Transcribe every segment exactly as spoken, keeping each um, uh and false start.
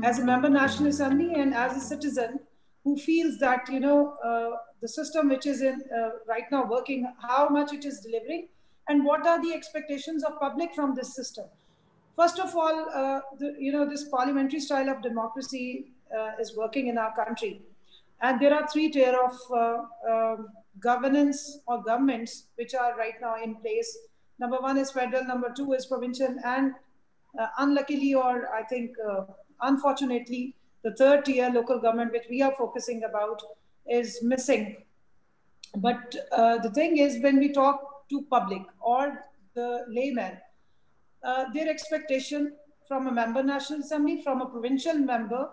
as a member National Assembly and as a citizen who feels that, you know, uh, the system which is in uh, right now working, how much it is delivering, and what are the expectations of public from this system. First of all, uh, the, you know, this parliamentary style of democracy uh, is working in our country. And there are three tier of uh, um, governance or governments which are right now in place. Number one is federal, number two is provincial, and uh, unluckily, or I think uh, unfortunately, the third tier local government, which we are focusing about, is missing. But uh, the thing is, when we talk to public or the layman, uh, their expectation from a member National Assembly, from a provincial member,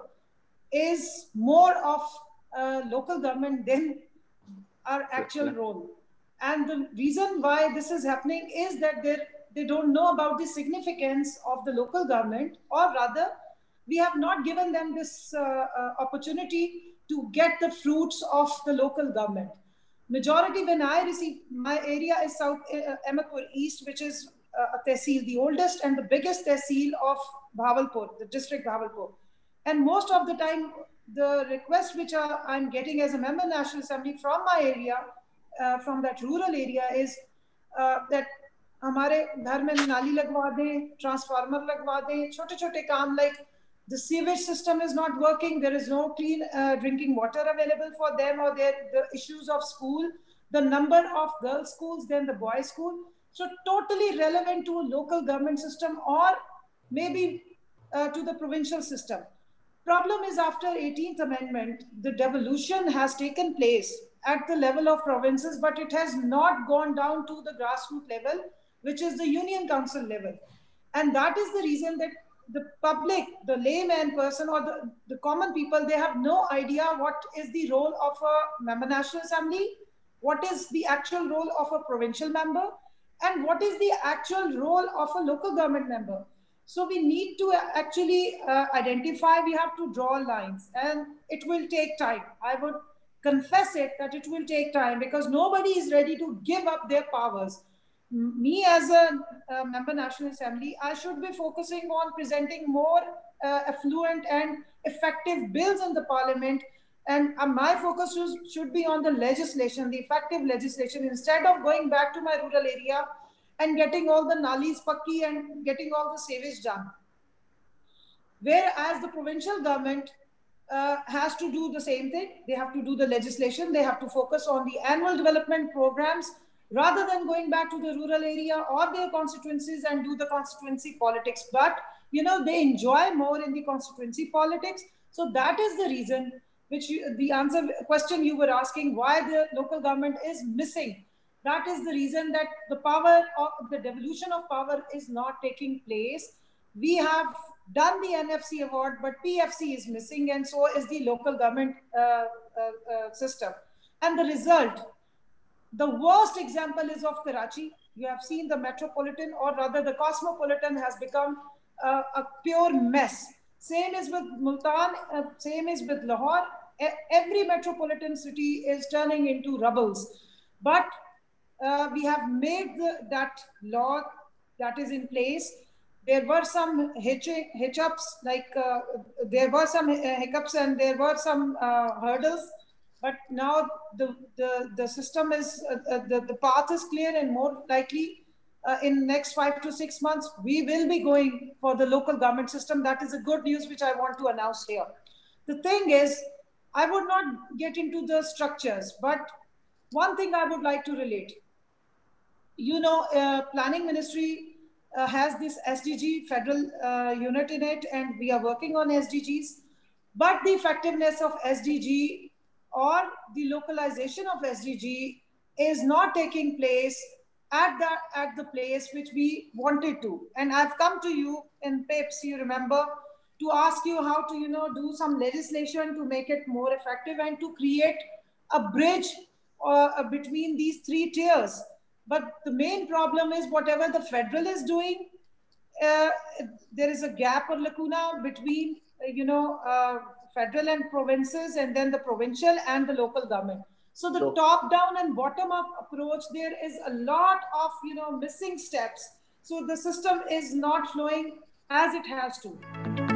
is more of uh, local government than our actual role. And the reason why this is happening is that they don't know about the significance of the local government, or rather, we have not given them this uh, uh, opportunity to get the fruits of the local government. Majority, when I receive, my area is South uh, Ahmedpur East, which is uh, a tehsil, the oldest and the biggest tehsil of Bhavalpur, the district Bhavalpur. And most of the time, the request which are, I'm getting as a member National Assembly from my area, uh, from that rural area, is uh, that हमारे घर में नाली लगवा दें, transformer लगवा दें, छोटे छोटे काम, like the sewage system is not working, there is no clean uh, drinking water available for them, or the issues of school, the number of girls schools than the boys school. So totally relevant to a local government system, or maybe uh, to the provincial system. Problem is, after eighteenth Amendment, the devolution has taken place at the level of provinces, but it has not gone down to the grassroots level, which is the Union Council level. And that is the reason that the public, the layman person, or the, the common people, they have no idea what is the role of a member National Assembly, what is the actual role of a provincial member, and what is the actual role of a local government member. So we need to actually uh, identify, we have to draw lines, and it will take time. I would confess it that it will take time, because nobody is ready to give up their powers. Me as a, a member National Assembly, I should be focusing on presenting more uh, affluent and effective bills in the parliament. And uh, my focus should, should be on the legislation, the effective legislation, instead of going back to my rural area and getting all the nalis pakki and getting all the sewage done. Whereas the provincial government uh, has to do the same thing. They have to do the legislation. They have to focus on the annual development programs, rather than going back to the rural area or their constituencies and do the constituency politics. But, you know, they enjoy more in the constituency politics. So that is the reason which you, the answer question you were asking, why the local government is missing. That is the reason that the power of the devolution of power is not taking place. We have done the N F C award, but P F C is missing, and so is the local government uh, uh, uh, system. And the result, the worst example is of Karachi. You have seen the metropolitan, or rather the cosmopolitan, has become uh, a pure mess. Same is with Multan, uh, same is with Lahore. E every metropolitan city is turning into rubbles. But uh, we have made the, that law that is in place. There were some hitch-ups, like uh, there were some hiccups and there were some uh, hurdles. But now the, the, the system is, uh, the, the path is clear, and more likely uh, in next five to six months, we will be going for the local government system. That is a good news which I want to announce here. The thing is, I would not get into the structures, but one thing I would like to relate. You know, uh, Planning Ministry uh, has this S D G federal uh, unit in it, and we are working on S D Gs, but the effectiveness of S D G or the localization of S D G is not taking place at the, at the place which we wanted to. And I've come to you in P I P S, you remember, to ask you how to, you know, do some legislation to make it more effective and to create a bridge uh, between these three tiers. But the main problem is whatever the federal is doing, uh, there is a gap or lacuna between, uh, you know, uh, federal and provinces, and then the provincial and the local government. So the so, top down and bottom up approach, there is a lot of, you know, missing steps. So the system is not flowing as it has to.